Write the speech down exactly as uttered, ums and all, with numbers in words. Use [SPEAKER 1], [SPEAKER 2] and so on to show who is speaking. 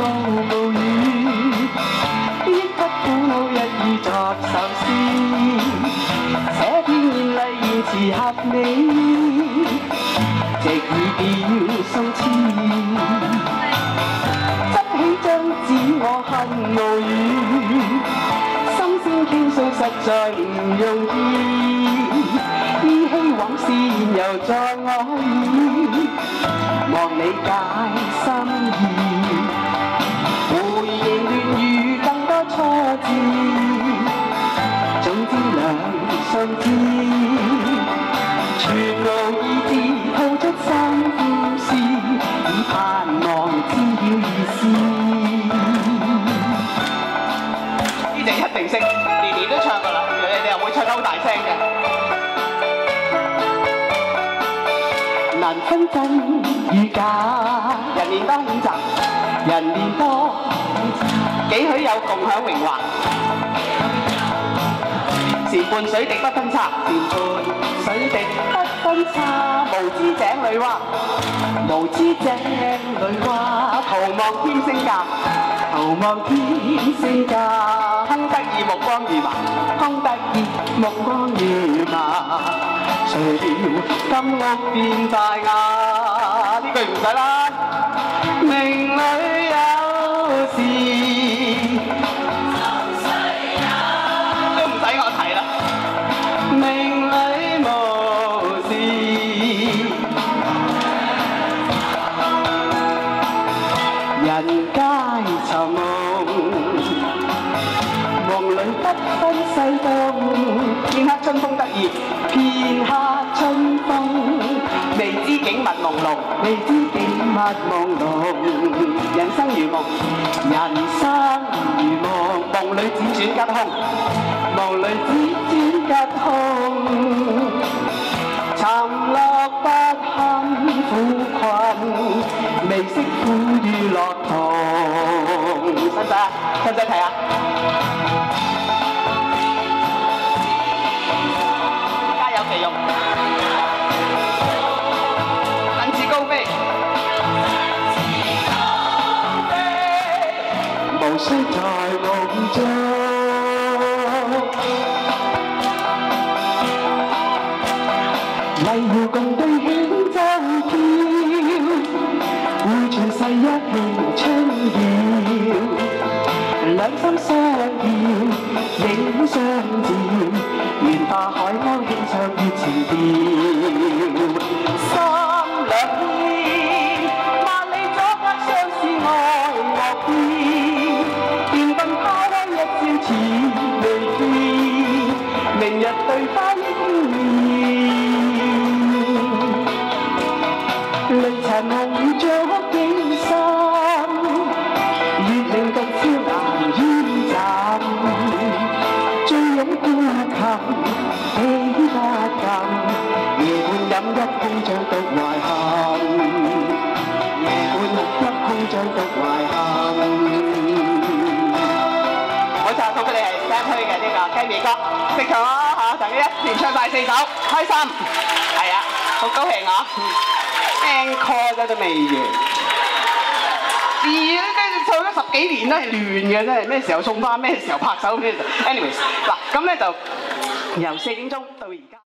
[SPEAKER 1] 無語，憶不苦惱一意作首詩，寫篇豔麗言辭合理，直以表心痴。執起張紙我恨無語，心聲傾訴實在唔容易，依稀往事現猶在我耳，望你解心意。回應亂語更多挫折，總之兩相知，全無意志吐出心故事，以盼望知曉意思。呢隻一定識，年年都唱㗎啦，你哋又會唱得好大聲嘅。難分真與假，人年多險詐，人年多幾許有共享榮華。前半水滴不分差，前半水滴不分差，無知井裏蛙，無知井裏蛙，徒望添聲價，徒望添聲價，空得意目光如麻，空得意目光如麻，誰料金屋變大雅，呢句唔使啦，命裏有時。命裏無事，人皆尋夢，夢裏不分西東。片刻春風得意，片刻春風，未知景物朦朧，未知景物朦朧。人生如夢，人生如夢，夢裏輾轉吉凶，夢裏輾轉吉凶。沉落不堪苦困，未識苦與樂同。使唔使啊？使唔使睇啊？家有其用，振翅高飛，無需在夢中。麗湖共對輕舟飄，會傳世一慶春曉。兩心相遙，影相照，願化海鷗輕唱月情調。心兩邊，萬里阻隔相思愛樂變，電燈拋開一朝似未見，明日對花應面。淚殘紅着景深，月令獨照難煙斬，醉飲孤琴起不禁，夜半飲一空像獨懷恨，夜半一空像獨懷恨。我就送俾你係 Sam 推嘅呢個雞尾歌，識唱啦嚇，大家一連唱晒四首，開心，係啊，好高興啊！encore 都未完，字咧跟住唱咗十幾年都係亂嘅，真係咩時候送花，咩時候拍手，咩時候 anyways 嗱咁咧就由四點鐘到而家。